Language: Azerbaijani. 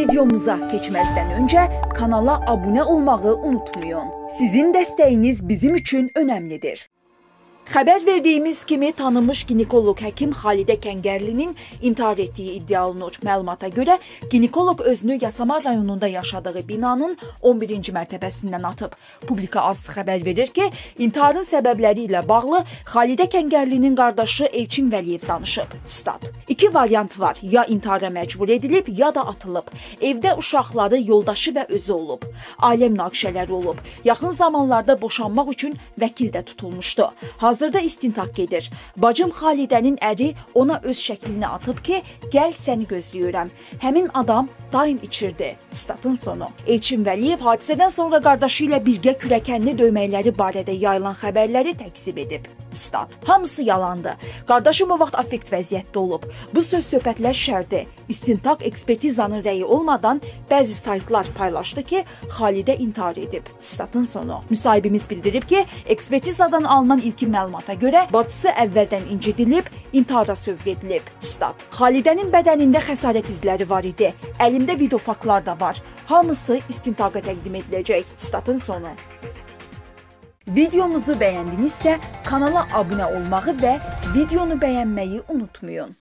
Videomuza keçməzdən öncə kanala abunə olmağı unutmayın. Sizin dəstəyiniz bizim üçün önəmlidir. Xəbər verdiyimiz kimi tanınmış ginekoloq həkim Xalidə Kəngərlinin intihar etdiyi iddia olunur. Məlumata görə ginekoloq özünü Yasamal rayonunda yaşadığı binanın 11-ci mərtəbəsindən atıb. Publika az xəbər verir ki, intiharın səbəbləri ilə bağlı Xalidə Kəngərlinin qardaşı Elçin Vəliyev danışıb. Stat. İki variant var. Ya intihara məcbur edilib, ya da atılıb. Evdə uşaqları, yoldaşı və özü olub. Ailə münaqişələri olub. Yaxın zamanlarda boşanmaq üçün vəkil də tutulmuşdu. Hazırda istintaq gedir. Bacım Xalidənin əri ona öz şəklini atıb ki, gəl səni gözləyirəm. Həmin adam daim içirdi. Statın sonu. Elçin Vəliyev hadisədən sonra qardaşı ilə birgə kürəkənli döyməkləri barədə yayılan xəbərləri təkzib edib. Stat. Hamısı yalandı. Qardaşım o vaxt affekt vəziyyətdə olub. Bu söz-söhbətlər şərdi. İstintaq ekspertizanın rəyi olmadan bəzi saytlar paylaşdı ki, Xalidə intihar edib. Statın sonu. Müsahibimiz bildirib ki, ekspertizadan alınan ilkin məlumata görə bacısı əvvəldən incidilib, intihara sövq edilib. Stat. Xalidənin bədənində xəsarət izləri var idi. Əlimdə video faktlar da var. Hamısı istintaqa təqdim ediləcək. Statın sonu. Videomuzu bəyəndinizsə kanala abunə olmağı və videonu bəyənməyi unutmayın.